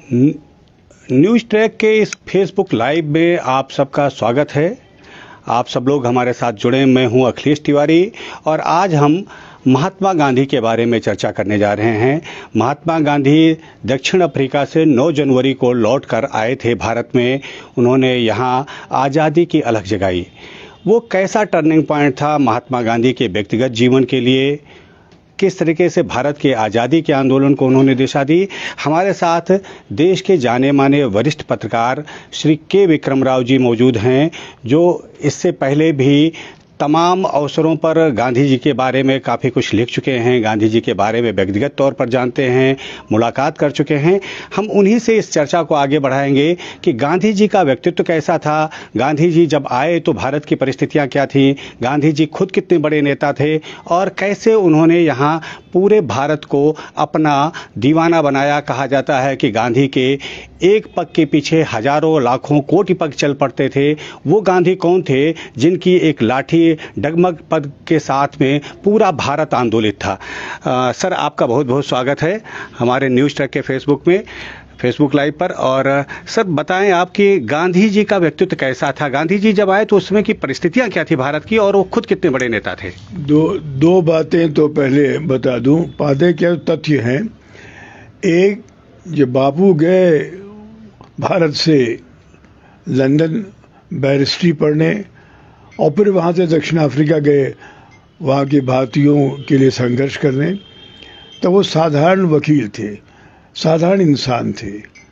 न- news track के इस फेसबुक लाइव में आप सबका स्वागत है। आप सब लोग हमारे साथ जुड़े। मैं हूं अखिलेश तिवारी और आज हम महात्मा गांधी के बारे में चर्चा करने जा रहे हैं। महात्मा गांधी दक्षिण अफ्रीका से 9 जनवरी को लौट कर आए थे भारत में। उन्होंने यहाँ आज़ादी की अलख जगाई। वो कैसा टर्निंग पॉइंट था महात्मा गांधी के व्यक्तिगत जीवन के लिए? किस तरीके से भारत के आज़ादी के आंदोलन को उन्होंने दिशा दी? हमारे साथ देश के जाने माने वरिष्ठ पत्रकार श्री के विक्रम राव जी मौजूद हैं, जो इससे पहले भी तमाम अवसरों पर गांधी जी के बारे में काफ़ी कुछ लिख चुके हैं, गांधी जी के बारे में व्यक्तिगत तौर पर जानते हैं, मुलाकात कर चुके हैं। हम उन्हीं से इस चर्चा को आगे बढ़ाएंगे कि गांधी जी का व्यक्तित्व कैसा था, गांधी जी जब आए तो भारत की परिस्थितियां क्या थी, गांधी जी खुद कितने बड़े नेता थे और कैसे उन्होंने यहाँ पूरे भारत को अपना दीवाना बनाया। कहा जाता है कि गांधी के एक पग के पीछे हजारों लाखों कोटि पग चल पड़ते थे। वो गांधी कौन थे जिनकी एक लाठी डगमग पद के साथ में पूरा भारत आंदोलित था? सर, आपका बहुत बहुत स्वागत है हमारे न्यूज़ ट्रैक के फेसबुक लाइव पर। और सर बताएं, आपकी गांधी जी का व्यक्तित्व कैसा था? गांधी जी जब आए तो उसमें की परिस्थितियां क्या थी भारत की, और वो खुद कितने बड़े नेता थे? दो बातें तो पहले बता दूं। बातें क्या तथ्य हैं। एक, जब बापू गए भारत से लंदन बैरिस्ट्री पढ़ने और फिर वहाँ से दक्षिण अफ्रीका गए वहाँ के भारतीयों के लिए संघर्ष करने, तो वो साधारण वकील थे, साधारण इंसान थे,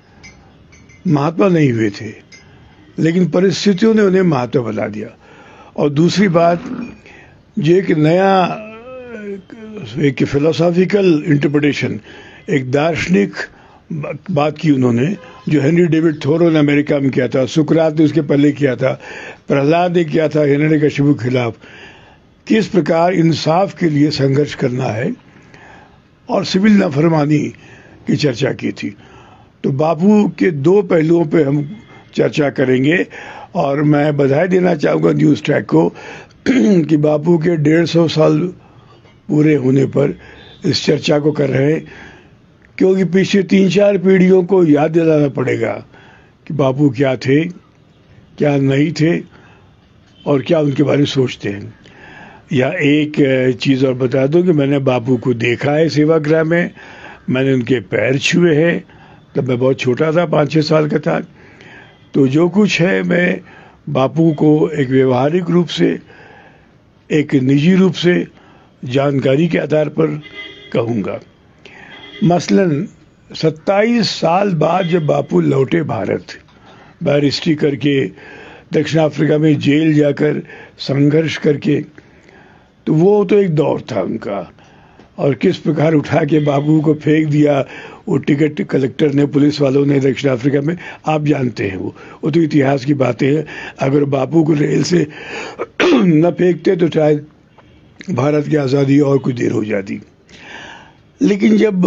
महात्मा नहीं हुए थे, लेकिन परिस्थितियों ने उन्हें महात्मा बना दिया। और दूसरी बात, ये एक नया एक फिलोसॉफिकल इंटरप्रिटेशन, एक दार्शनिक बात की उन्होंने, जो हेनरी डेविड थोरो ने अमेरिका में किया था, सुकरात ने उसके पहले किया था, प्रहलाद ने किया था हिरण्यकशिपु के खिलाफ। किस प्रकार इंसाफ के लिए संघर्ष करना है और सिविल नाफरमानी की चर्चा की थी। तो बापू के दो पहलुओं पे हम चर्चा करेंगे। और मैं बधाई देना चाहूँगा न्यूज़ ट्रैक को कि बापू के 150 साल पूरे होने पर इस चर्चा को कर रहे हैं, क्योंकि पिछले 3-4 पीढ़ियों को याद दिलाना पड़ेगा कि बापू क्या थे, क्या नहीं थे और क्या उनके बारे में सोचते हैं। या एक चीज़ और बता दूं कि मैंने बापू को देखा है सेवाग्राह में, मैंने उनके पैर छुए हैं। तब मैं बहुत छोटा था, 5-6 साल का था। तो जो कुछ है मैं बापू को एक व्यवहारिक रूप से, एक निजी रूप से जानकारी के आधार पर कहूँगा। मसलन 27 साल बाद जब बापू लौटे भारत, बैरिस्ट्री करके, दक्षिण अफ्रीका में जेल जाकर संघर्ष करके, तो वो तो एक दौर था उनका। और किस प्रकार उठा के बापू को फेंक दिया वो टिकट कलेक्टर ने, पुलिस वालों ने दक्षिण अफ्रीका में, आप जानते हैं वो तो इतिहास की बातें हैं। अगर बापू को रेल से न फेंकते तो शायद भारत की आज़ादी और कुछ देर हो जाती। लेकिन जब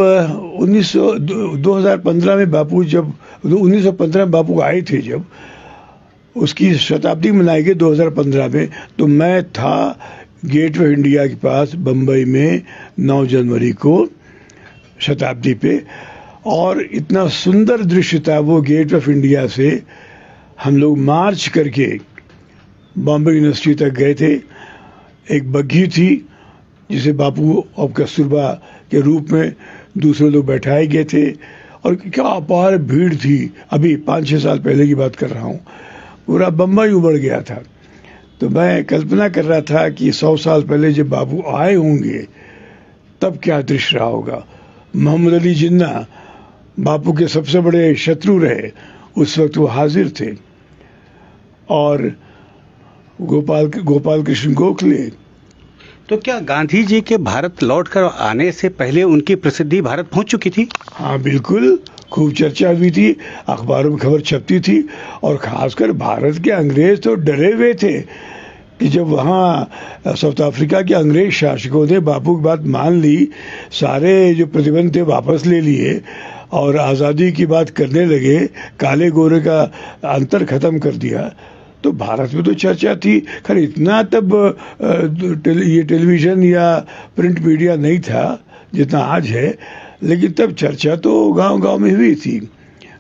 2015 में बापू, जब 1915 में बापू आए थे, जब उसकी शताब्दी मनाई गई 2015 में, तो मैं था गेट ऑफ इंडिया के पास बम्बई में 9 जनवरी को शताब्दी पे। और इतना सुंदर दृश्य था वो। गेट ऑफ इंडिया से हम लोग मार्च करके बॉम्बे यूनिवर्सिटी तक गए थे। एक बग्घी थी जिसे बापू और कस्तूरबा के रूप में दूसरे लोग बैठाए गए थे। और क्या अपार भीड़ थी। अभी 5-6 साल पहले की बात कर रहा हूँ। पूरा बम्बई उमड़ गया था। तो मैं कल्पना कर रहा था कि 100 साल पहले जब बापू आए होंगे तब क्या दृश्य रहा होगा। मोहम्मद अली जिन्ना बापू के सबसे बड़े शत्रु रहे, उस वक्त वो हाजिर थे। और गोपाल कृष्ण गोखले। तो क्या गांधी जी के भारत लौटकर आने से पहले उनकी प्रसिद्धि भारत पहुंच चुकी थी? हाँ, बिल्कुल। खूब चर्चा हुई थी, अखबारों में खबर छपती थी। और खासकर भारत के अंग्रेज तो डरे हुए थे कि जब वहाँ साउथ अफ्रीका के अंग्रेज शासकों ने बापू की बात मान ली, सारे जो प्रतिबंध थे वापस ले लिए और आज़ादी की बात करने लगे, काले गोरे का अंतर खत्म कर दिया, तो भारत में तो चर्चा थी। खैर इतना तब ये टेलीविज़न या प्रिंट मीडिया नहीं था जितना आज है, लेकिन तब चर्चा तो गांव-गांव में हुई थी।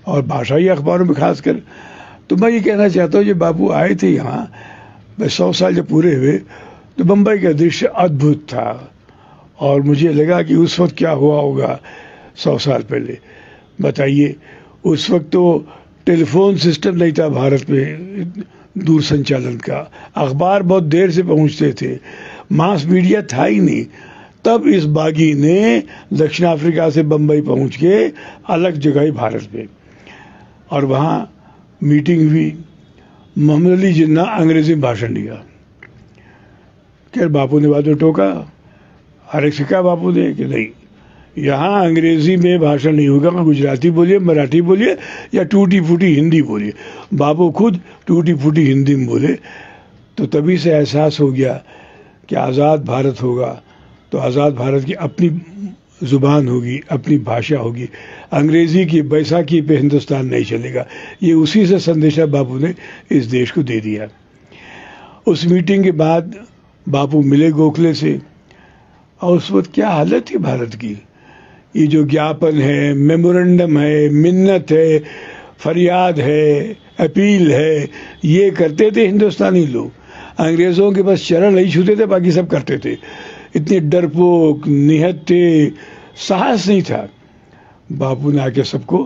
और भाषाई अखबारों में खासकर। तो मैं ये कहना चाहता हूँ, जब बापू आए थे यहाँ, बस 100 साल जब पूरे हुए, तो बम्बई का दृश्य अद्भुत था। और मुझे लगा कि उस वक्त क्या हुआ होगा 100 साल पहले। बताइए, उस वक्त तो टेलीफोन सिस्टम नहीं था भारत में, दूर संचालन का, अखबार बहुत देर से पहुंचते थे, मास मीडिया था ही नहीं। तब इस बागी ने दक्षिण अफ्रीका से बम्बई पहुंच के अलग जगह भारत में, और वहाँ मीटिंग हुई। मोहम्मद अली जिन्ना अंग्रेजी में भाषण दिया। खैर बापू ने बाद में टोका, हर सिक्का बापू ने कि नहीं, यहाँ अंग्रेजी में भाषण नहीं होगा, गुजराती बोलिए, मराठी बोलिए या टूटी फूटी हिंदी बोलिए। बापू खुद टूटी फूटी हिंदी में बोले। तो तभी से एहसास हो गया कि आज़ाद भारत होगा तो आज़ाद भारत की अपनी ज़ुबान होगी, अपनी भाषा होगी, अंग्रेज़ी की बैसाखी पे हिंदुस्तान नहीं चलेगा। ये उसी से संदेशा बापू ने इस देश को दे दिया। उस मीटिंग के बाद बापू मिले गोखले से, और उस वक्त क्या हालत थी भारत की। ये जो ज्ञापन है, मेमोरेंडम है, मिन्नत है, फरियाद है, अपील है, ये करते थे हिंदुस्तानी लोग। अंग्रेज़ों के बस चरण नहीं छूते थे, बाकी सब करते थे। इतने डरपोक, निहत्थे, साहस नहीं था। बापू ने आके सबको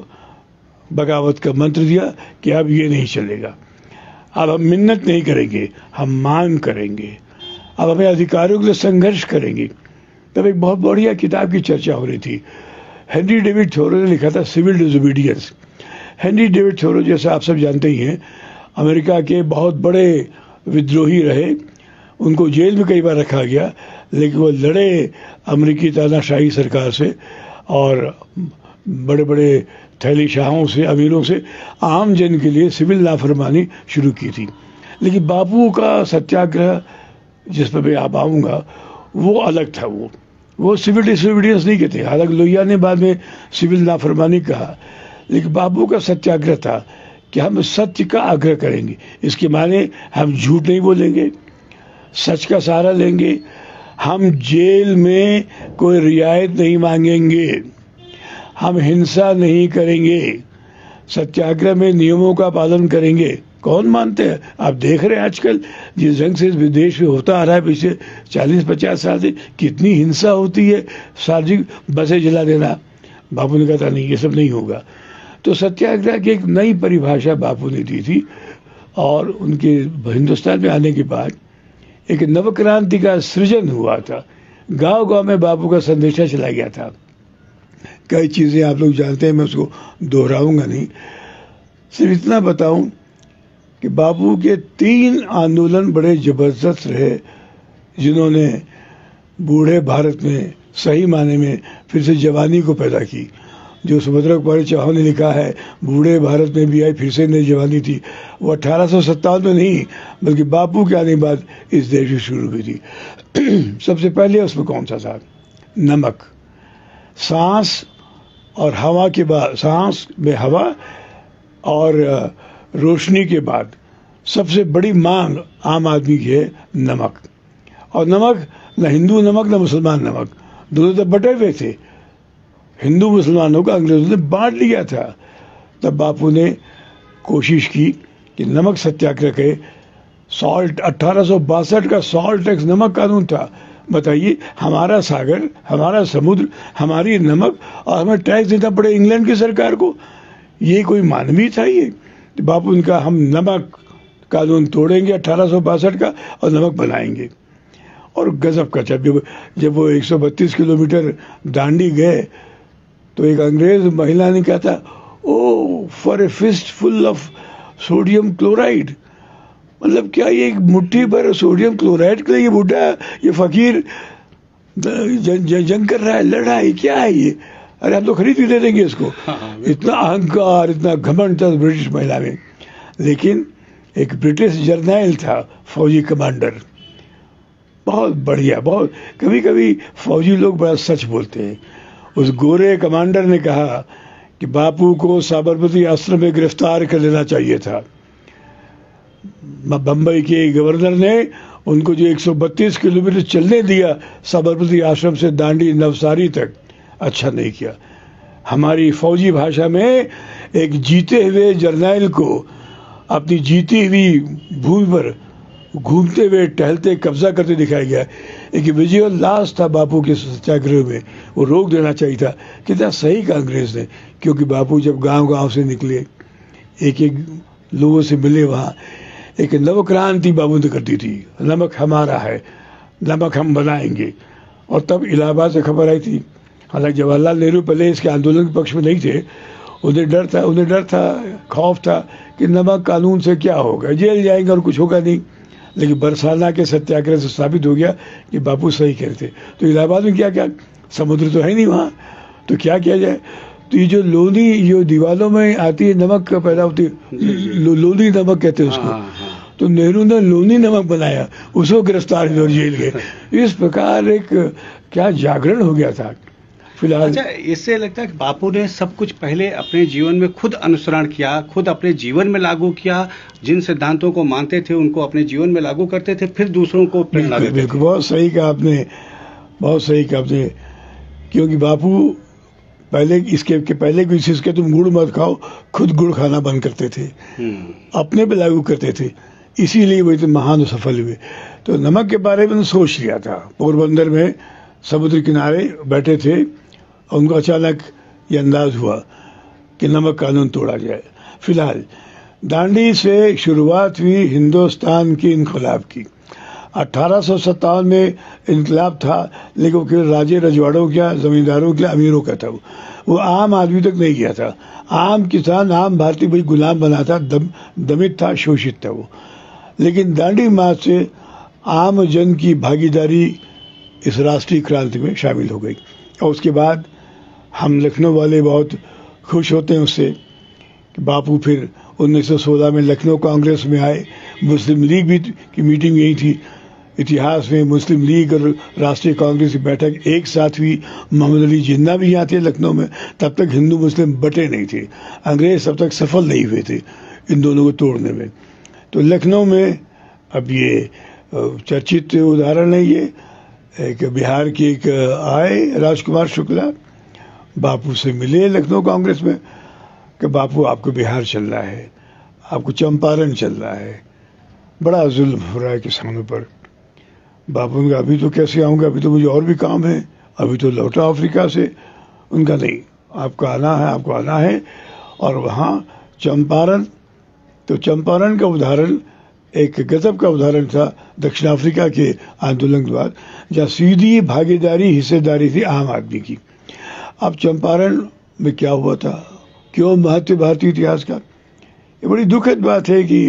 बगावत का मंत्र दिया कि अब ये नहीं चलेगा, अब हम मिन्नत नहीं करेंगे, हम मांग करेंगे, अब हमें अधिकारों के लिए संघर्ष करेंगे। तब एक बहुत बढ़िया किताब की चर्चा हो रही थी। हेनरी डेविड थोरो ने लिखा था civil disobedience. Henry David Thoreau, जैसा आप सब जानते ही हैं, अमेरिका के बहुत बड़े विद्रोही रहे। उनको जेल में कई बार रखा गया, लेकिन वो लड़े अमेरिकी तानाशाही सरकार से और बड़े बड़े थैली शाहों से, अमीरों से, आम जन के लिए सिविल नाफरमानी शुरू की थी। लेकिन बापू का सत्याग्रह, जिस पर मैं आप आऊँगा, वो अलग था। वो सिविल डिसोबीडियंस नहीं कहते, हालांकि लोहिया ने बाद में सिविल नाफरमानी कहा, लेकिन बापू का सत्याग्रह था कि हम सत्य का आग्रह करेंगे। इसके माने हम झूठ नहीं बोलेंगे, सच का सहारा लेंगे, हम जेल में कोई रियायत नहीं मांगेंगे, हम हिंसा नहीं करेंगे, सत्याग्रह में नियमों का पालन करेंगे। कौन मानते हैं? आप देख रहे हैं आजकल जिस ढंग से विदेश में होता आ रहा है पिछले 40-50 साल से, कितनी हिंसा होती है, सार्वजनिक बसें जला देना। बापू ने कहा था नहीं, ये सब नहीं होगा। तो सत्याग्रह की एक नई परिभाषा बापू ने दी थी, और उनके हिंदुस्तान में आने के बाद एक नवक्रांति का सृजन हुआ था। गांव गांव में बापू का संदेशा चला गया था। कई चीज़ें आप लोग जानते हैं, मैं उसको दोहराऊंगा नहीं। सिर्फ इतना बताऊं कि बापू के 3 आंदोलन बड़े ज़बरदस्त रहे, जिन्होंने बूढ़े भारत में सही माने में फिर से जवानी को पैदा की। जो सुभद्रा कुमारी चौहान ने लिखा है, बूढ़े भारत में भी आई फिर से नई जवानी थी, वो 1857 में नहीं, बल्कि बापू के आने के बाद इस देश में शुरू हुई थी। सबसे पहले उसमें कौन सा था? नमक। सांस और हवा के बाद, सांस में हवा और रोशनी के बाद सबसे बड़ी मांग आम आदमी की है नमक। और नमक, न हिंदू नमक न मुसलमान नमक, दोनों तो बटे हुए थे। हिंदू मुसलमानों का अंग्रेजों ने बांट लिया था। तब बापू ने कोशिश की कि नमक सत्याग्रह के, सॉल्ट 1862 का सॉल्ट टैक्स, नमक कानून था। बताइए, हमारा सागर, हमारा समुद्र, हमारी नमक, और हमें टैक्स देना पड़े इंग्लैंड की सरकार को। ये कोई मानवीय था ये? तो बापू ने कहा हम नमक कानून तोड़ेंगे 1862 का और नमक बनाएंगे। और गजब का, जब वो 132 किलोमीटर दांडी गए तो एक अंग्रेज महिला ने कहा था, O for a fistful of sodium chloride. मतलब क्या ये एक मुट्ठी भर सोडियम क्लोराइड के लिए ये बूढ़ा, ये फकीर जंग कर रहा है, लड़ रहा है, क्या है ये? अरे हम तो खरीद ही दे देंगे इसको। इतना अहंकार, इतना घमंड था ब्रिटिश महिला में। लेकिन एक ब्रिटिश जर्नैल था, फौजी कमांडर, बहुत बढ़िया, बहुत, कभी कभी फौजी लोग बड़ा सच बोलते हैं। उस गोरे कमांडर ने कहा कि बापू को साबरमती आश्रम में गिरफ्तार कर लेना चाहिए था। बम्बई के गवर्नर ने उनको जो 132 किलोमीटर चलने दिया साबरमती आश्रम से दांडी नवसारी तक, अच्छा नहीं किया। हमारी फौजी भाषा में एक जीते हुए जर्नैल को अपनी जीती हुई भूमि पर घूमते हुए टहलते कब्जा करते दिखाया गया। एक विजुअल लाश था बापू के सत्याग्रह में, वो रोक देना चाहिए था। कितना सही कांग्रेस ने, क्योंकि बापू जब गांव-गांव से निकले, एक एक लोगों से मिले, वहाँ एक नवक्रांति बाबू ने कर दी थी। नमक हमारा है, नमक हम बनाएंगे। और तब इलाहाबाद से खबर आई थी, हालांकि जवाहरलाल नेहरू पहले इसके आंदोलन के पक्ष में नहीं थे। उन्हें डर था, खौफ था कि नमक कानून से क्या होगा, जेल जाएंगे और कुछ होगा नहीं। लेकिन बरसाना के सत्याग्रह से साबित हो गया कि बापू सही कह रहे थे। तो इलाहाबाद में क्या समुद्र तो है नहीं वहाँ, तो क्या किया जाए। तो ये जो लोनी जो दीवारों में आती है नमक पैदा होती है, लोनी नमक कहते हैं उसको। तो नेहरू ने लोनी नमक बनाया, उसको गिरफ्तार और जेल गए। इस प्रकार एक क्या जागरण हो गया था। फिलहाल अच्छा, इससे लगता है कि बापू ने सब कुछ पहले अपने जीवन में खुद अनुसरण किया, खुद अपने जीवन में लागू किया। जिन सिद्धांतों को मानते थे उनको अपने जीवन में लागू करते थे, फिर दूसरों को प्रेरणा देते थे। बिल्कुल, बहुत सही कहा आपने, बहुत सही कहा आपने। क्योंकि बापू पहले इसके पहले किसी चीज के तुम गुड़ मत खाओ, खुद गुड़ खाना बंद करते थे, अपने पे लागू करते थे। इसीलिए वो इतने महान सफल हुए। तो नमक के बारे में सोच लिया था। पोरबंदर में समुद्र किनारे बैठे थे, उनको अचानक ये अंदाज हुआ कि नमक कानून तोड़ा जाए। फिलहाल दांडी से शुरुआत हुई हिंदुस्तान की इनकलाब की। 1857 में इनकलाब था, लेकिन वो केवल राजे रजवाड़ों का, जमींदारों के, अमीरों का था। वो आम आदमी तक नहीं गया था। आम किसान, आम भारतीय भाई गुलाम बना था, दमित था, शोषित था वो। लेकिन दांडी मार्च से आम जन की भागीदारी इस राष्ट्रीय क्रांति में शामिल हो गई। और उसके बाद हम लखनऊ वाले बहुत खुश होते हैं उससे कि बापू फिर 1916 में लखनऊ कांग्रेस में आए। मुस्लिम लीग भी की मीटिंग यही थी। इतिहास में मुस्लिम लीग और राष्ट्रीय कांग्रेस की बैठक एक साथ हुई। मोहम्मद अली जिन्ना भी यहाँ थे लखनऊ में। तब तक हिंदू मुस्लिम बटे नहीं थे, अंग्रेज तब तक सफल नहीं हुए थे इन दोनों को तोड़ने में। तो लखनऊ में अब ये चर्चित उदाहरण है। ये एक बिहार के एक आए राजकुमार शुक्ला, बापू से मिले लखनऊ कांग्रेस में कि बापू आपको बिहार चल रहा है, आपको चंपारण चल रहा है, बड़ा जुल्म हो रहा है किसानों पर। बापू ने अभी तो कैसे आऊँगा, अभी तो मुझे और भी काम है, अभी तो लौटा अफ्रीका से। उनका नहीं, आपको आना है, आपको आना है। और वहाँ चंपारण, तो चंपारण का उदाहरण एक गजब का उदाहरण था दक्षिण अफ्रीका के आंदोलन के बाद, जहाँ सीधी भागीदारी, हिस्सेदारी थी आम आदमी की। अब चंपारण में क्या हुआ था, क्यों महत्व भारतीय इतिहास का, ये बड़ी दुखद बात है कि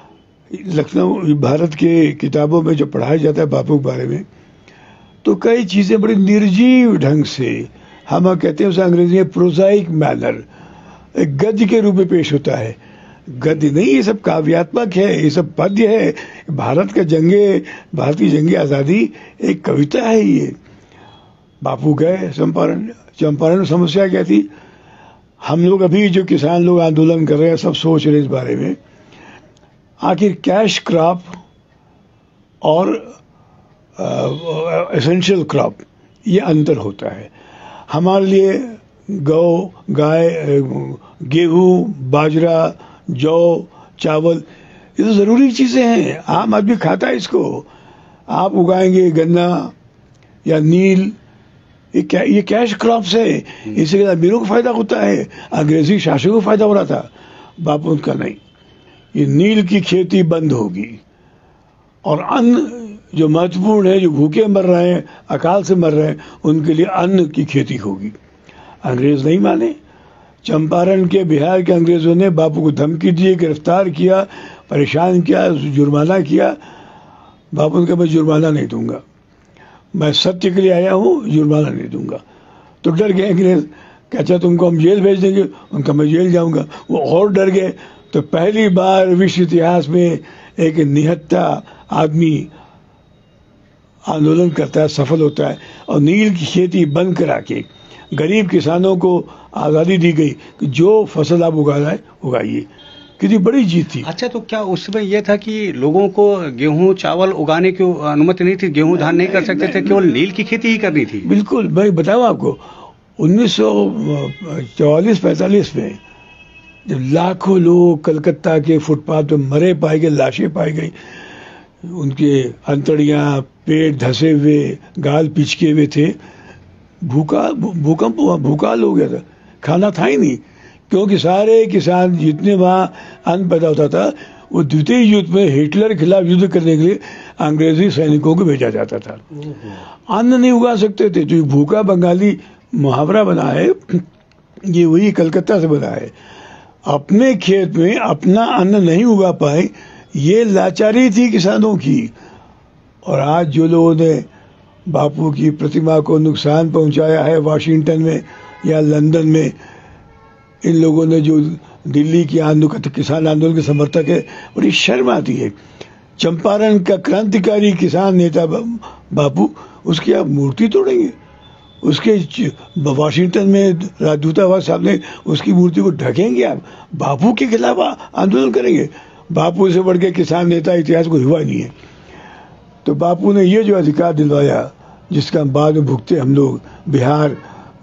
लखनऊ भारत के किताबों में जो पढ़ाया जाता है बापू के बारे में, तो कई चीज़ें बड़ी निर्जीव ढंग से, हम कहते हैं उसे अंग्रेजी में प्रोजाइक मैनर, एक गद्य के रूप में पेश होता है। गद्य नहीं, ये सब काव्यात्मक है, ये सब पद्य है। भारत का भारतीय जंगे आज़ादी एक कविता है। ये बापू गए चंपारण में समस्या क्या थी, हम लोग अभी जो किसान लोग आंदोलन कर रहे हैं सब सोच रहे हैं इस बारे में, आखिर कैश क्रॉप और एसेंशियल क्रॉप ये अंतर होता है। हमारे लिए गौ, गाय, गेहूँ, बाजरा, जौ, चावल ये तो ज़रूरी चीज़ें हैं, आम आदमी खाता है इसको। आप उगाएंगे गन्ना या नील, ये कैश क्रॉप्स है, इससे अमीरों को फायदा होता है, अंग्रेजी शासकों को फायदा हो रहा था। बापू का नहीं, ये नील की खेती बंद होगी और अन्न जो महत्वपूर्ण है, जो भूखे मर रहे हैं, अकाल से मर रहे हैं, उनके लिए अन्न की खेती होगी। अंग्रेज नहीं माने। चंपारण के बिहार के अंग्रेजों ने बापू को धमकी दी, गिरफ्तार किया, परेशान किया, जुर्माना किया। बापू ने कहा मैं जुर्माना नहीं दूंगा, मैं सत्य के लिए आया हूँ, जुर्माना नहीं दूंगा। तो डर गए अंग्रेज, कहता तुमको हम जेल भेज देंगे, उनका मैं जेल जाऊंगा। वो और डर गए। तो पहली बार विश्व इतिहास में एक निहत्था आदमी आंदोलन करता है, सफल होता है और नील की खेती बंद करा के गरीब किसानों को आज़ादी दी गई कि जो फसल आप उगाना है उगाइए। कितनी बड़ी जीत थी। अच्छा, तो क्या उसमें यह था कि लोगों को गेहूं चावल उगाने की अनुमति नहीं थी, गेहूं धान नहीं कर सकते थे, केवल नील की खेती ही करनी थी? बिल्कुल, मैं बताऊँ आपको, 1944-45 में जब लाखों लोग कलकत्ता के फुटपाथ पर मरे पाए गए, लाशें पाई गई, उनके अंतड़ियाँ, पेट धंसे हुए, गाल पिचके हुए थे, भूकंप हुआ, भूकाल हो गया था, खाना था ही नहीं, क्योंकि सारे किसान जितने वहाँ अन्न पैदा होता था वो द्वितीय युद्ध में हिटलर के खिलाफ युद्ध करने के लिए अंग्रेजी सैनिकों को भेजा जाता था। अन्न नहीं उगा सकते थे, जो भूखा बंगाली मुहावरा बना है ये वही कलकत्ता से बना है। अपने खेत में अपना अन्न नहीं उगा पाए, ये लाचारी थी किसानों की। और आज जो लोगों ने बापू की प्रतिमा को नुकसान पहुंचाया है वाशिंगटन में या लंदन में, इन लोगों ने जो दिल्ली की किसान आंदोलन के समर्थक है, बड़ी शर्म आती है। चंपारण का क्रांतिकारी किसान नेता बापू, उसकी आप मूर्ति तोड़ेंगे, उसके वाशिंगटन में राजदूतावास सामने उसकी मूर्ति को ढकेंगे, आप बापू के खिलाफ आंदोलन करेंगे? बापू से बढ़ के किसान नेता इतिहास को हुआ नहीं है। तो बापू ने ये जो अधिकार दिलवाया, जिसका बाद में भुगते हम लोग, बिहार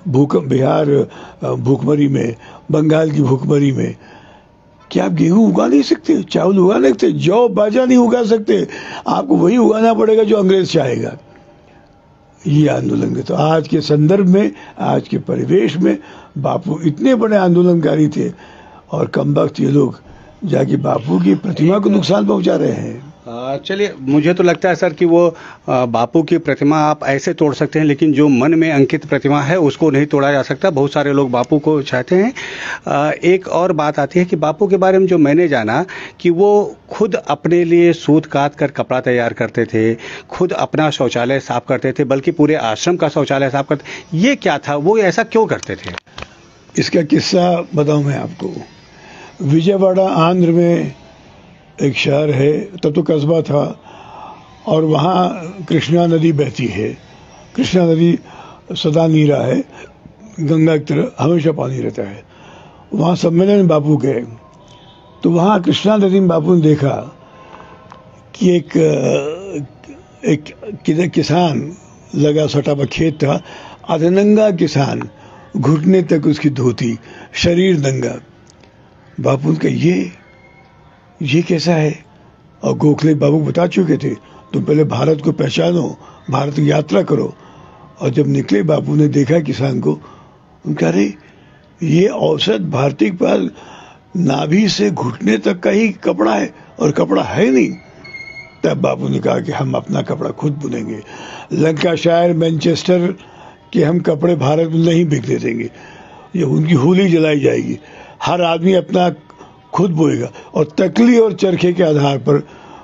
भूखमरी में, बंगाल की भूखमरी में, क्या आप गेहूं उगा नहीं सकते, चावल उगा नहीं सकते, जौ बाजरा नहीं उगा सकते? आपको वही उगाना पड़ेगा जो अंग्रेज चाहेगा। ये आंदोलन है। तो आज के संदर्भ में, आज के परिवेश में बापू इतने बड़े आंदोलनकारी थे, और कमबख्त ये लोग जाके बापू की प्रतिमा को नुकसान पहुंचा रहे हैं। चलिए, मुझे तो लगता है सर कि वो बापू की प्रतिमा आप ऐसे तोड़ सकते हैं, लेकिन जो मन में अंकित प्रतिमा है उसको नहीं तोड़ा जा सकता। बहुत सारे लोग बापू को चाहते हैं। एक और बात आती है कि बापू के बारे में जो मैंने जाना कि वो खुद अपने लिए सूत काट कर कपड़ा तैयार करते थे, खुद अपना शौचालय साफ करते थे, बल्कि पूरे आश्रम का शौचालय साफ करते। ये क्या था, वो ऐसा क्यों करते थे? इसका किस्सा बताऊं मैं आपको। विजयवाड़ा आंध्र में एक शहर है, तब तो कस्बा था, और वहाँ कृष्णा नदी बहती है। कृष्णा नदी सदा नीरा है, गंगा की तरह हमेशा पानी रहता है। वहाँ सम्मेलन में बापू गए, तो वहाँ कृष्णा नदी में बापू ने देखा कि एक किसान लगा, सटा हुआ खेत था, अधनंगा किसान, घुटने तक उसकी धोती, शरीर नंगा। बापू ने कहा ये कैसा है? और गोखले बाबू बता चुके थे, तुम पहले भारत को पहचानो, भारत की यात्रा करो। और जब निकले, बापू ने देखा किसान को, उनका अरे ये औसत भारतीय के पास नाभि से घुटने तक का ही कपड़ा है, और कपड़ा है नहीं। तब बापू ने कहा कि हम अपना कपड़ा खुद बुनेंगे। लंकाशायर, मैनचेस्टर के हम कपड़े भारत में नहीं बिकने देंगे, ये उनकी होली जलाई जाएगी। हर आदमी अपना खुद बोएगा। और तकली और चरखे के आधार पर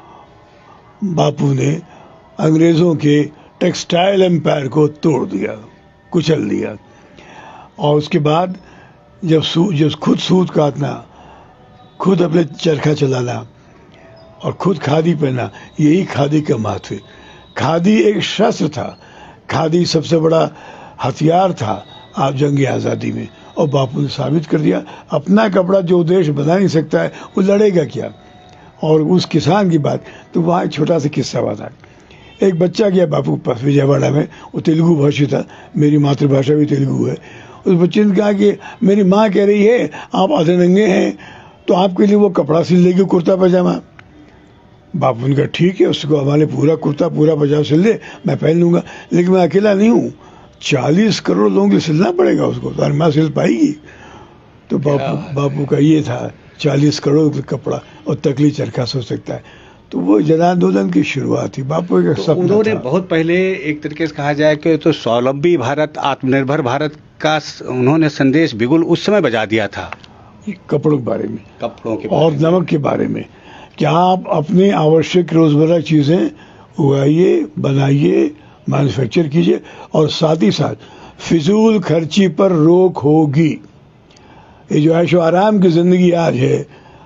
बापू ने अंग्रेज़ों के टेक्सटाइल एम्पायर को तोड़ दिया, कुचल दिया। और उसके बाद जब खुद सूत काटना, खुद अपने चरखा चलाना और खुद खादी पहना, यही खादी का महत्व है। खादी एक शस्त्र था, खादी सबसे बड़ा हथियार था आप जंग आज़ादी में। और बापू ने साबित कर दिया, अपना कपड़ा जो देश बना नहीं सकता है वो लड़ेगा क्या। और उस किसान की बात, तो वहाँ एक छोटा सा किस्सा हुआ था। एक बच्चा गया बापू के पास विजयवाड़ा में, वो तेलुगु भाषी था, मेरी मातृभाषा भी तेलुगु है। उस बच्चे ने कहा कि मेरी माँ कह रही है आप अधनंगे हैं, तो आपके लिए वो कपड़ा सिल देगी, कुर्ता पजामा। बापू ने कहा ठीक है, उसको हमारे पूरा कुर्ता पूरा पजामा सिल दे, मैं पहन लूँगा, लेकिन मैं अकेला नहीं हूँ, 40 करोड़ लोगों को सिलना पड़ेगा उसको, तो माँ सिल पाएगी। तो बापू का ये था, 40 करोड़ कपड़ा और तकली चरखा सोच सकता है। तो वो जन आंदोलन की शुरुआत थी। बापू का तो उन्होंने बहुत पहले, एक तरीके से कहा जाए कि तो स्वावलंबी भारत, आत्मनिर्भर भारत का उन्होंने संदेश बिल्कुल उस समय बजा दिया था। कपड़ों के बारे में, कपड़ों के और नमक के बारे में, कि आप अपनी आवश्यक रोजमर्रा चीज़ें उगाइए, बनाइए, मैन्युफैक्चर कीजिए, और साथ ही साथ फिजूल खर्ची पर रोक होगी। ये जो ऐशो आराम की जिंदगी आज है,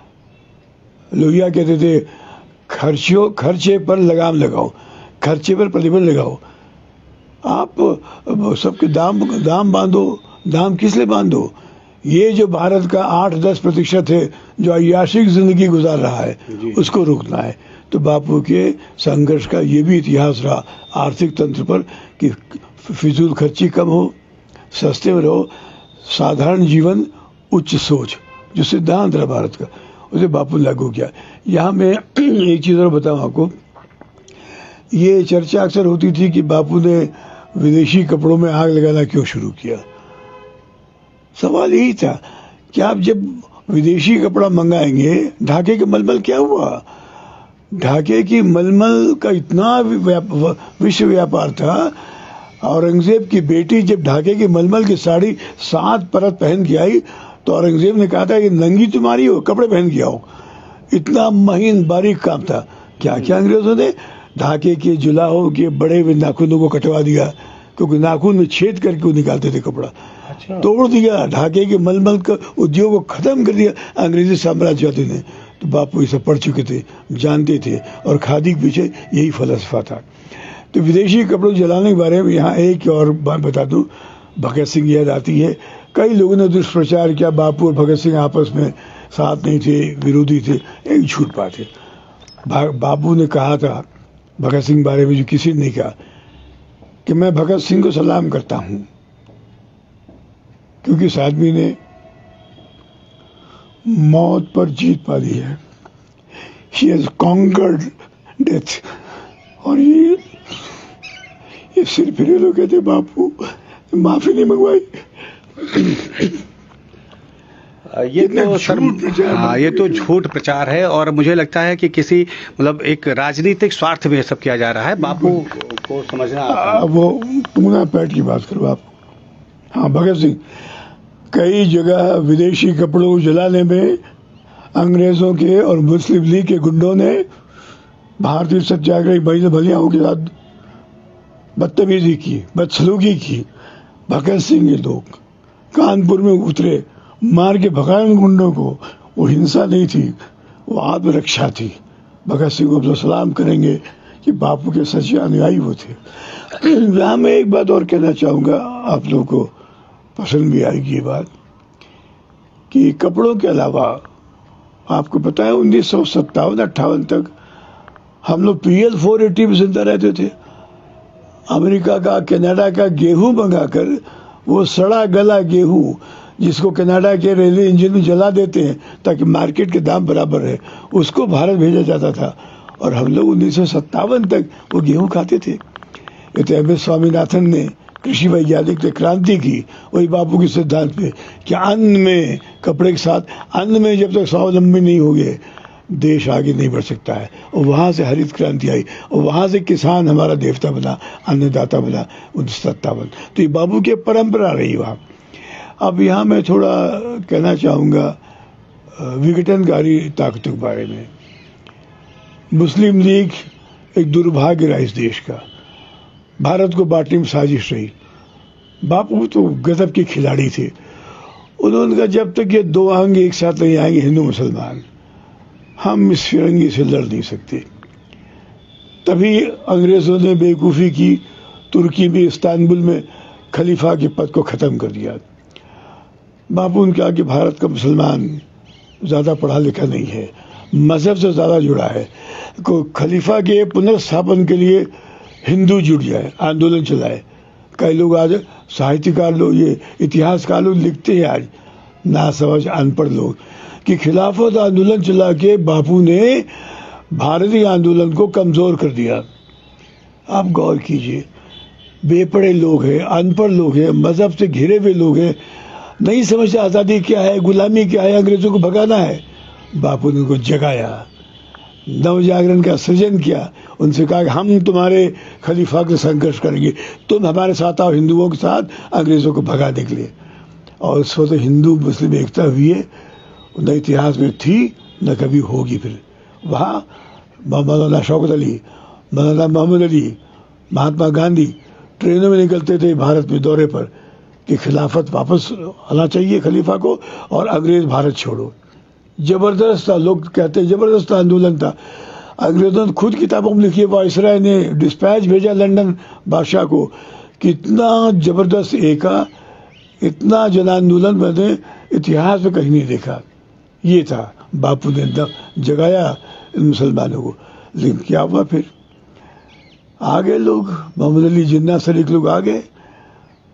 लोहिया कहते थे खर्चे पर लगाम लगाओ, खर्चे पर प्रतिबंध लगाओ। आप सबके दाम बांधो, दाम किस लिए बांधो? ये जो भारत का 8-10% है जो अय्याशिक जिंदगी गुजार रहा है, उसको रोकना है। तो बापू के संघर्ष का ये भी इतिहास रहा आर्थिक तंत्र पर, कि फिजूल खर्ची कम हो, सस्ते में रहो, साधारण जीवन उच्च सोच, जो सिद्धांत रहा भारत का, उसे बापू ने लागू किया। यहाँ मैं एक चीज़ और बताऊँ आपको, ये चर्चा अक्सर होती थी कि बापू ने विदेशी कपड़ों में आग लगाना क्यों शुरू किया। सवाल यही था कि आप जब विदेशी कपड़ा मंगाएंगे, ढाके के मलमल क्या हुआ? ढाके की मलमल का इतना विश्व व्यापार था। औरंगजेब की बेटी जब ढाके की मलमल की साड़ी 7 परत पहन के आई तो औरंगजेब ने कहा था कि नंगी तुम्हारी हो, कपड़े पहन के आओ। इतना महीन बारीक काम था। क्या क्या अंग्रेजों ने ढाके के जुलाहों के बड़े हुए नाखूनों को कटवा दिया, क्योंकि नाखून में छेद करके वो निकालते थे कपड़ा। अच्छा। तोड़ दिया, ढाके के मलमल का उद्योग को खत्म कर दिया अंग्रेजी साम्राज्यवादी ने। तो बापू ये सब पढ़ चुके थे, जानते थे, और खादी के पीछे यही फलसफा था। तो विदेशी कपड़ों जलाने के बारे में यहाँ एक और बात बता दूं, भगत सिंह याद आती है। कई लोगों ने दुष्प्रचार किया, बापू और भगत सिंह आपस में साथ नहीं थे, विरोधी थे। एक झूठ बात है। बापू ने कहा था भगत सिंह बारे में, जो किसी ने नहीं कहा, कि मैं भगत सिंह को सलाम करता हूं, क्योंकि इस आदमी ने मौत पर जीत पा ली है। He has conquered death। और ये सिर फिरे लोग कहते बापू माफी नहीं मंगवाई। ये तो सर, हाँ, ये तो झूठ प्रचार है, और मुझे लगता है कि किसी मतलब एक राजनीतिक स्वार्थ में सब किया जा रहा है। बापू को समझना वो पूना पैट की बात करो आप। हाँ, भगत सिंह कई जगह विदेशी कपड़ों को जलाने में अंग्रेजों के और मुस्लिम लीग के गुंडों ने भारतीय सत्याग्रही भलियाओं के साथ बदतमीजी की, बदसलूकी की। भगत सिंह के लोग कानपुर में उतरे, मार के भगाए उन गुंडों को। वो हिंसा नहीं थी, वो आत्मरक्षा थी। भगत सिंह को सलाम करेंगे कि बापू के सच्चे अनुयायी वो थे। यहाँ मैं एक बात और कहना चाहूँगा, आप लोगों को पसंद भी आएगी ये बात, कि कपड़ों के अलावा आपको पता है 1957-58 तक हम लोग PL 480 में जिंदा रहते थे। अमेरिका का, कनाडा का गेहूं मंगाकर, वो सड़ा गला गेहूं जिसको कनाडा के रेलवे इंजन में जला देते हैं ताकि मार्केट के दाम बराबर रहे, उसको भारत भेजा जाता था। और हम लोग 1957 तक वो गेहूं खाते थे। ये तो MS स्वामीनाथन ने, कृषि वैज्ञानिक ने क्रांति की, वही बापू के सिद्धांत पे, कि अन्न में, कपड़े के साथ अन्न में जब तक स्वावलंबी नहीं हो गए, देश आगे नहीं बढ़ सकता है। और वहाँ से हरित क्रांति आई, और वहाँ से किसान हमारा देवता बना, अन्नदाता बना 1957। तो ये बापू की परंपरा रही वहाँ। अब यहाँ मैं थोड़ा कहना चाहूँगा विघटनकारी ताकतों के बारे में। मुस्लिम लीग एक दुर्भाग्य रहा इस देश का, भारत को बांटने में साजिश रही। बापू तो गजब के खिलाड़ी थे। उन्होंने कहा जब तक ये दो अंग एक साथ नहीं आएंगे, हिंदू मुसलमान, हम इस फिरंगी से लड़ नहीं सकते। तभी अंग्रेजों ने बेवकूफ़ी की, तुर्की में, इस्तांबुल में खलीफा के पद को ख़त्म कर दिया। बापू ने कहा कि भारत का मुसलमान ज़्यादा पढ़ा लिखा नहीं है, मज़हब से ज़्यादा जुड़ा है, को खलीफा के पुनर्स्थापन के लिए हिंदू जुट जाए, आंदोलन चलाए। कई लोग आज साहित्यकार लोग, ये इतिहासकार लोग लिखते हैं आज, ना समझ अनपढ़ लोग, कि खिलाफत आंदोलन चला के बापू ने भारतीय आंदोलन को कमज़ोर कर दिया। आप गौर कीजिए, बेपढ़े लोग हैं, अनपढ़ लोग हैं, मज़हब से घिरे हुए लोग हैं, नहीं समझते आज़ादी क्या है, गुलामी क्या है, अंग्रेज़ों को भगाना है। बापू ने उनको जगाया, नव जागरण का सृजन किया, उनसे कहा कि हम तुम्हारे खलीफा के संघर्ष करेंगे, तुम हमारे साथ आओ हिंदुओं के साथ अंग्रेज़ों को भगाने के लिए। और उस वक्त हिंदू मुस्लिम एकता हुई है, न इतिहास में थी न कभी होगी। फिर वहाँ मौलाना शौकत अली, मौलाना मोहम्मद अली, महात्मा गांधी ट्रेनों में निकलते थे भारत में दौरे पर कि खिलाफत वापस आना चाहिए खलीफा को, और अंग्रेज़ भारत छोड़ो। ज़बरदस्त था, लोग कहते हैं ज़बरदस्त आंदोलन था। अंग्रेज़ों ने खुद किताबों में लिखी है, वायसराय ने डिस्पैच भेजा लंदन बादशाह को, कितना ज़बरदस्त एका, इतना जन आंदोलन मैंने इतिहास में कहीं नहीं देखा। ये था, बापू ने जगाया इन मुसलमानों को। लेकिन क्या हुआ फिर? आ गए लोग, मोहम्मद अली जिन्ना शरीक लोग आ गए,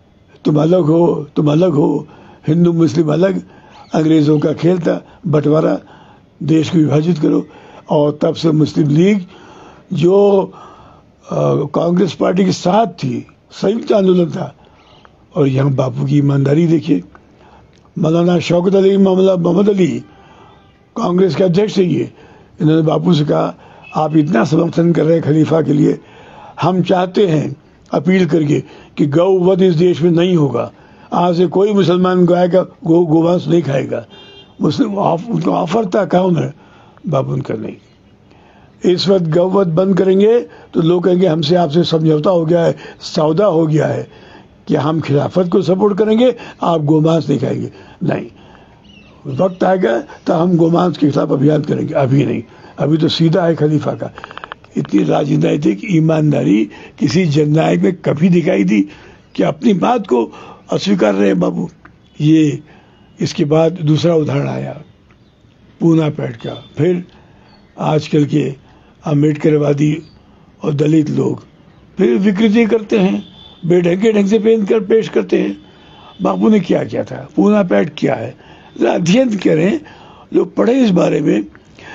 तुम अलग हो, हिंदू मुस्लिम अलग, अंग्रेज़ों का खेल था बंटवारा, देश को विभाजित करो। और तब से मुस्लिम लीग जो कांग्रेस पार्टी के साथ थी, संयुक्त आंदोलन था। और यहाँ बापू की ईमानदारी देखिए, मौलाना शौकत अली मोहम्मद अली कांग्रेस के अध्यक्ष थे ये, इन्होंने बापू से कहा आप इतना समर्थन कर रहे हैं खलीफा के लिए, हम चाहते हैं अपील करके कि गौवध इस देश में नहीं होगा, आज से कोई मुसलमान गाय का गोमांस नहीं खाएगा। मुस्लिम उनको ऑफर था, कहा उन्होंने, बापू उनका नहीं। इस वक्त गौवध बंद करेंगे तो लोग कहेंगे हमसे आपसे समझौता हो गया है, सौदा हो गया है कि हम खिलाफत को सपोर्ट करेंगे, आप गोमांस नहीं खाएंगे। नहीं, वक्त आएगा तो हम गोमांस के खिलाफ अभियान करेंगे, अभी नहीं, अभी तो सीधा है खलीफा का। इतनी राजनीतिक ईमानदारी किसी जननायक में कभी दिखाई दी कि अपनी बात को अस्वीकार रहे बाबू। ये इसके बाद दूसरा उदाहरण आया पूना पैठ का। फिर आजकल के अम्बेडकरवादी और दलित लोग फिर विकृति करते हैं, बेढंगे ढंग से पेश करते हैं। बापू ने क्या किया था, पूना पैठ क्या है, अध्ययन करें, जो पढ़े इस बारे में।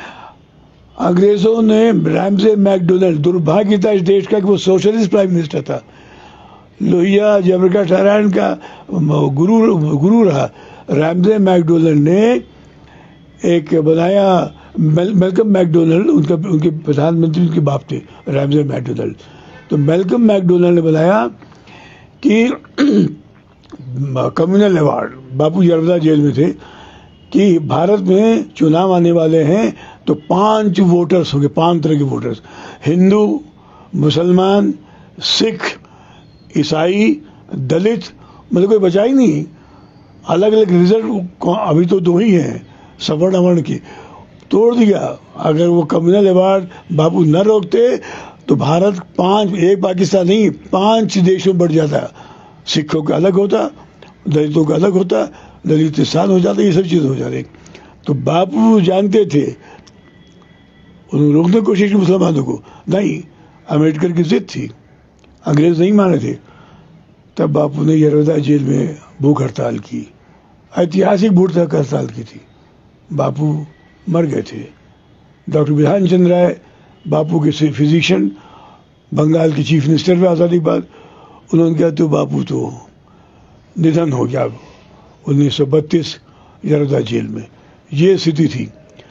अंग्रेजों ने रैमजे मैकडोनल्ड, दुर्भाग्य था इस देश का कि वो सोशलिस्ट प्राइम मिनिस्टर था, लोहिया जयप्रकाश नारायण का गुरु रहा। रैमजे मैकडोनल्ड ने एक बनाया, मेलकम मैकडोनल्ड उनके प्रधानमंत्री उनके बाप थे रैमजे मैकडोनल्ड। तो मेलकम मैकडोनल्ड ने बनाया कि communal award, Bapu Yerwada jail में थे, कि भारत में चुनाव आने वाले हैं तो 5 वोटर्स होंगे, 5 तरह के वोटर्स, हिंदू, मुसलमान, सिख, ईसाई, दलित, मतलब कोई बचा ही नहीं। अलग अलग रिजल्ट अभी तो 2 ही हैं, सवर्ण अवर्ण की, तोड़ दिया। अगर वो कम्युनल अवार्ड बापू न रोकते तो भारत 5, एक पाकिस्तान नहीं 5 देशों में बढ़ जाता। सिखों का अलग होता, दलितों का अलग होता, दलितिस्तान हो जाता, ये सब चीज़ हो जाती। तो बापू जानते थे, उन्होंने रोकने की कोशिश की मुसलमानों को, नहीं, अम्बेडकर की जिद थी, अंग्रेज नहीं माने थे। तब बापू ने यरवदा जेल में भूख हड़ताल की, ऐतिहासिक भूख हड़ताल की थी। बापू मर गए थे। डॉक्टर बिधान चंद्र राय, बापू के फिजिशियन, बंगाल के चीफ मिनिस्टर में आज़ादी के बाद, उन्होंने कहा तो बापू तो निधन हो गया 1932 यरवदा जेल में। ये स्थिति थी।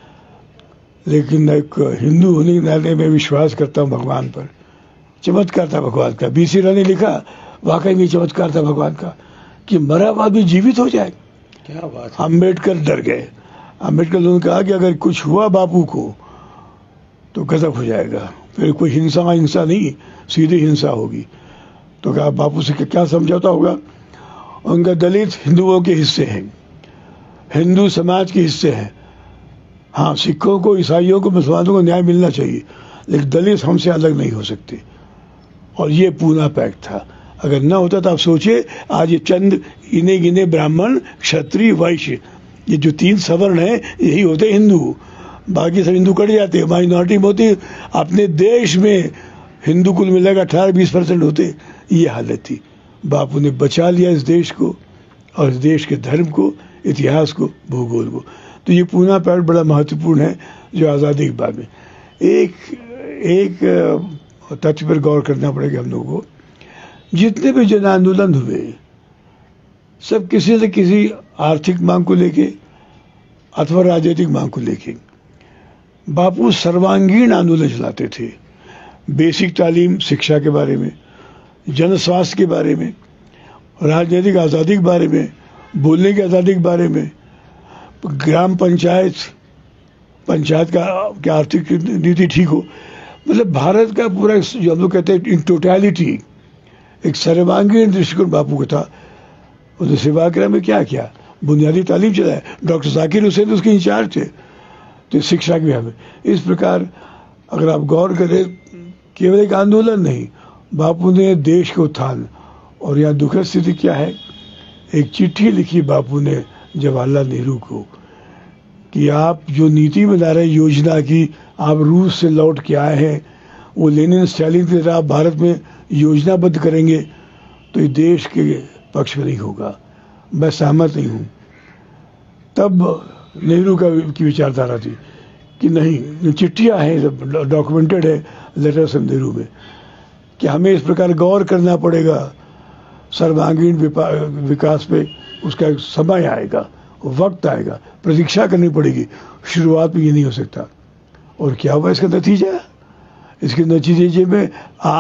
लेकिन एक हिंदू होने के नाते मैं विश्वास करता हूँ भगवान पर, चमत्कार था भगवान का। बीसी राव ने लिखा, वाकई में चमत्कार था भगवान का कि मरा हुआ भी जीवित हो जाए। क्या बात। अम्बेडकर डर गए। अम्बेडकर ने कहा कि अगर कुछ हुआ बापू को तो गजब हो जाएगा, फिर कोई हिंसा नहीं, सीधी हिंसा होगी। तो कहा बापू से क्या समझौता होगा। उनका दलित हिंदुओं के हिस्से हैं, हिंदू समाज के हिस्से हैं। हाँ, सिखों को, ईसाइयों को, मुसलमानों को न्याय मिलना चाहिए, लेकिन दलित हमसे अलग नहीं हो सकते। और ये पूना पैक्ट था। अगर ना होता तो आप सोचिए, आज ये चंद इने गिने ब्राह्मण, क्षत्रिय, वैश्य, ये जो 3 सवर्ण हैं, यही होते हिंदू। बाकी सब हिंदू कट जाते, माइनॉरिटी होती। अपने देश में हिंदू कुल मिलेगा 18-20% होते। ये हालत थी। बापू ने बचा लिया इस देश को और इस देश के धर्म को, इतिहास को, भूगोल को। तो ये पूना पैक्ट बड़ा महत्वपूर्ण है जो आज़ादी के बाद में। एक तथ्य पर गौर करना पड़ेगा हम लोगों को, जितने भी जन आंदोलन हुए सब किसी न किसी आर्थिक मांग को लेके अथवा राजनीतिक मांग को लेके। बापू सर्वांगीण आंदोलन चलाते थे, बेसिक तालीम शिक्षा के बारे में, जन स्वास्थ्य के बारे में, राजनीतिक आज़ादी के बारे में, बोलने की आज़ादी के बारे में, ग्राम पंचायत का आर्थिक नीति ठीक हो। मतलब भारत का पूरा, जो हम लोग कहते हैं इन टोटलिटी, एक सर्वांगीण दृष्टिकोण बापू का था। उन्होंने सेवाग्राम में क्या किया, बुनियादी तालीम चलाया। डॉक्टर जाकिर हुसैन उसके इंचार्ज थे, तो शिक्षा के बिहार में। इस प्रकार अगर आप गौर करें, केवल एक आंदोलन नहीं, बापू ने देश के उत्थान। और यहाँ दुखद स्थिति क्या है, एक चिट्ठी लिखी बापू ने जवाहरलाल नेहरू को कि आप जो नीति बना रहे योजना की, आप रूस से लौट के आए हैं, वो लेनिन स्टालिन की तरह आप भारत में योजनाबद्ध करेंगे तो ये देश के पक्ष में नहीं होगा, मैं सहमत नहीं हूँ। तब नेहरू की विचारधारा थी कि नहीं, चिट्ठियाँ हैं, डॉक्यूमेंटेड है लेटर्स ऑफ नेहरू में, कि हमें इस प्रकार गौर करना पड़ेगा सर्वांगीण विकास पे, उसका एक समय आएगा, वक्त आएगा, प्रतीक्षा करनी पड़ेगी, शुरुआत में ये नहीं हो सकता। और क्या हुआ इसका नतीजा? इसके नतीजे में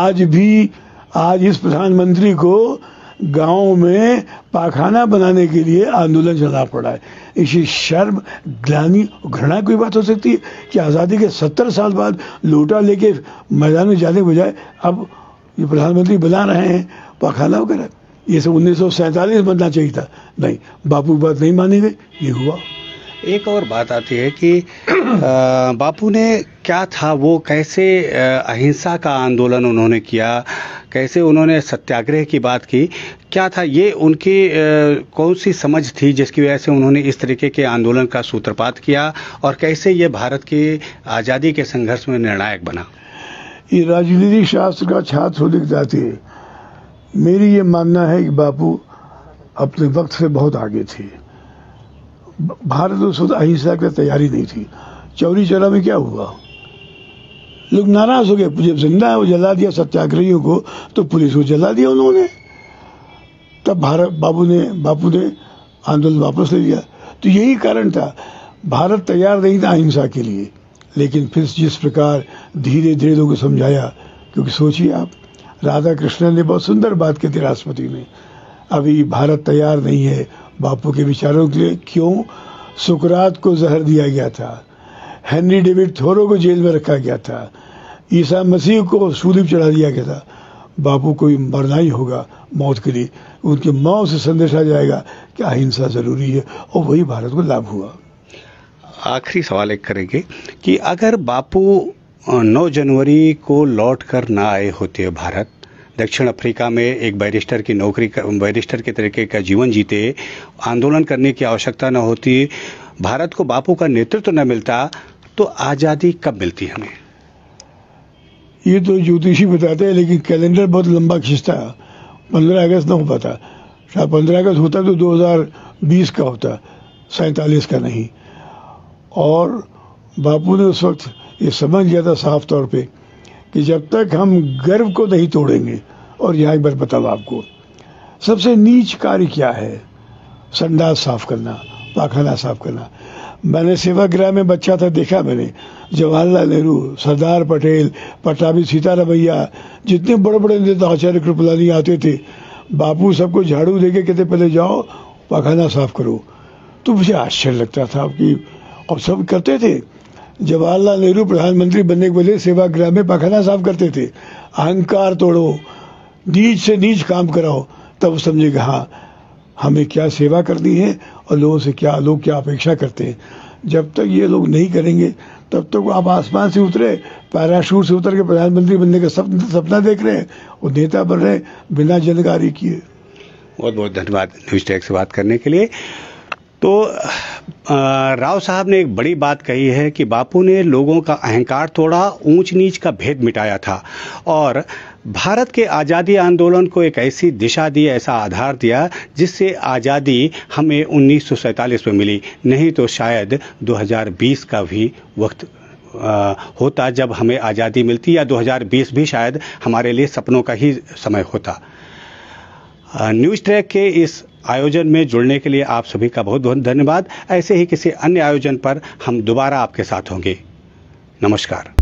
आज इस प्रधानमंत्री को गांव में पाखाना बनाने के लिए आंदोलन चलना पड़ा है। इसी शर्म, ग्लानि और घृणा कोई बात हो सकती है कि आज़ादी के 70 साल बाद लोटा लेके मैदान में जाने बजाय अब ये प्रधानमंत्री बना रहे हैं पाखाना वगैरह? ये सब 1947 बनना चाहिए था। नहीं, बापू की बात नहीं मानी गई, ये हुआ। एक और बात आती है कि बापू ने क्या था, वो कैसे अहिंसा का आंदोलन उन्होंने किया, कैसे उन्होंने सत्याग्रह की बात की, क्या था ये उनकी कौन सी समझ थी जिसकी वजह से उन्होंने इस तरीके के आंदोलन का सूत्रपात किया, और कैसे ये भारत की आज़ादी के संघर्ष में निर्णायक बना? ये राजनीतिक शास्त्र का छात्र होने के नाते मेरी ये मानना है कि बापू अपने वक्त से बहुत आगे थे। भारत उस वक्त अहिंसा की तैयारी नहीं थी। चौरी चौरा में क्या हुआ? लोग नाराज हो गए, जब जिंदा है वो जला दिया सत्याग्रहियों को, तो पुलिस को जला दिया उन्होंने। तब बापू ने आंदोलन वापस ले लिया। तो यही कारण था, भारत तैयार नहीं था अहिंसा के लिए। लेकिन फिर जिस प्रकार धीरे धीरे लोगों को समझाया, क्योंकि सोचिए आप, राधा कृष्णन ने बहुत सुंदर बात की थी राष्ट्रपति में, अभी भारत तैयार नहीं है बापू के विचारों के लिए। क्यों? सुकरात को जहर दिया गया था, हेनरी डेविड थोरो को जेल में रखा गया था, ईसा मसीह को सूली पर चढ़ा दिया गया था। बापू को मरना ही होगा मौत के लिए, उनकी मौत से संदेश आ जाएगा कि अहिंसा जरूरी है, और वही भारत को लाभ हुआ। आखिरी सवाल एक करेंगे कि अगर बापू 9 जनवरी को लौट कर ना आए होते भारत, दक्षिण अफ्रीका में एक बैरिस्टर की नौकरी, बैरिस्टर के तरीके का जीवन जीते, आंदोलन करने की आवश्यकता न होती, भारत को बापू का नेतृत्व न मिलता, तो आज़ादी कब मिलती हमें? ये तो ज्योतिषी बताते हैं, लेकिन कैलेंडर बहुत लंबा खींचता है। 15 अगस्त ना हो पाता, शायद 15 अगस्त होता तो 2020 का होता, 47 का नहीं। और बापू ने उस वक्त ये समझ लिया था साफ तौर पे कि जब तक हम गर्व को नहीं तोड़ेंगे, और यहाँ एक बार बताओ आपको, सबसे नीच कार्य क्या है? संडास साफ करना, पाखाना साफ करना। मैंने सेवाग्राम में बच्चा था, देखा मैंने, जवाहरलाल नेहरू, सरदार पटेल, पट्टाभी सीतारामैया, जितने बड़े बड़े नेता, आचार्य कृपलानी आते थे, बापू सबको झाड़ू देके कहते पहले जाओ पाखाना साफ करो। तो मुझे आश्चर्य लगता था कि, और सब करते थे। जवाहरलाल नेहरू प्रधानमंत्री बनने के पहले सेवाग्राम में पाखाना साफ करते थे। अहंकार तोड़ो, नीच से नीच काम कराओ, तब समझेगा हाँ हमें क्या सेवा करनी है और लोगों से लोग क्या अपेक्षा करते हैं। जब तक ये लोग नहीं करेंगे, तब तक आप आसमान से उतरे, पैराशूट से उतर के प्रधानमंत्री बनने का सपना देख रहे हैं और नेता बन रहे हैं बिना जानकारी किए। बहुत बहुत धन्यवाद न्यूज़ टैग से बात करने के लिए। तो राव साहब ने एक बड़ी बात कही है कि बापू ने लोगों का अहंकार तोड़ा, ऊंच नीच का भेद मिटाया था, और भारत के आज़ादी आंदोलन को एक ऐसी दिशा दी, ऐसा आधार दिया जिससे आज़ादी हमें 1947 में मिली। नहीं तो शायद 2020 का भी वक्त होता जब हमें आज़ादी मिलती, या 2020 भी शायद हमारे लिए सपनों का ही समय होता। न्यूज़ ट्रैक के इस आयोजन में जुड़ने के लिए आप सभी का बहुत बहुत धन्यवाद। ऐसे ही किसी अन्य आयोजन पर हम दोबारा आपके साथ होंगे। नमस्कार।